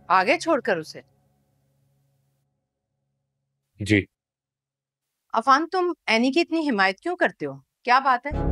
आगे छोड़कर उसे? जी। अफान, तुम एनी की इतनी हिमायत क्यों करते हो? क्या बात है?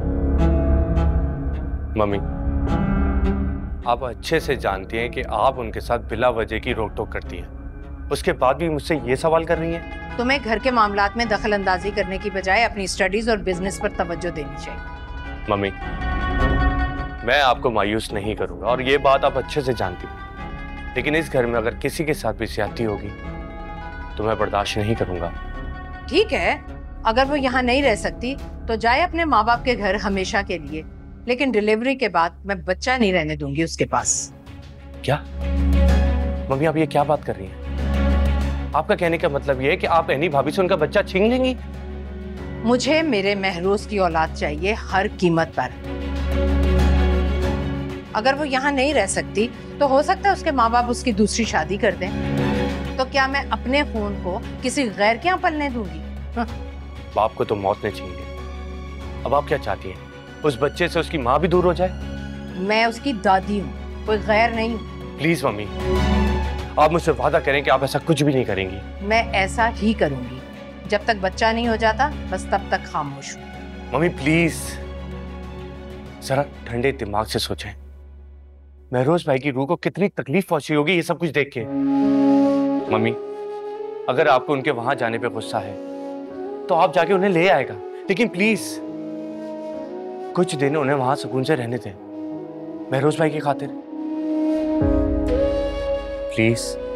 मम्मी, आप अच्छे से जानती हैं कि आप उनके साथ बिला वजह की रोक टोक करती हैं। उसके बाद भी मुझसे ये सवाल कर रही हैं? तुम्हें घर के मामलात में दखल अंदाजी करने की बजाय अपनी स्टडीज और बिजनेस पर तवज्जो देनी चाहिए। मम्मी, मैं आपको मायूस नहीं करूंगा और ये बात आप अच्छे से जानती हैं, लेकिन इस घर में अगर किसी के साथ भी ज्यादती होगी तो मैं बर्दाश्त नहीं करूंगा। ठीक है, अगर वो यहाँ नहीं रह सकती तो जाए अपने माँ बाप के घर हमेशा के लिए, लेकिन डिलीवरी के बाद मैं बच्चा नहीं रहने दूंगी उसके पास। क्या? मम्मी, आप ये क्या बात कर रही हैं? आपका कहने का मतलब ये है कि आप एनी भाभी से उनका बच्चा छीन लेंगी? मुझे मेरे महरोज की औलाद चाहिए हर कीमत पर। अगर वो यहाँ नहीं रह सकती तो हो सकता है उसके माँ बाप उसकी दूसरी शादी कर दें। तो क्या मैं अपने खून को किसी गैर के यहाँ पलने दूंगी? बाप को तो मौत ने छीन लिया, अब आप क्या चाहती हैं? उस बच्चे से उसकी माँ भी दूर हो जाए? मैं उसकी दादी हूँ, कोई गैर नहीं हूँ। प्लीज मम्मी, आप मुझसे वादा करें कि आप ऐसा कुछ भी नहीं करेंगी। मैं ऐसा ही करूंगी। जब तक बच्चा नहीं हो जाता बस तब तक खामोश हूँ। मम्मी प्लीज, जरा ठंडे दिमाग से सोचें। महरोज भाई की रूह को कितनी तकलीफ पहुंची होगी ये सब कुछ देख के। मम्मी, अगर आपको उनके वहां जाने पे गुस्सा है तो आप जाके उन्हें ले आएगा, लेकिन प्लीज कुछ दिन उन्हें वहां सुकून से रहने दें, महरोज भाई की खातिर। प्लीज।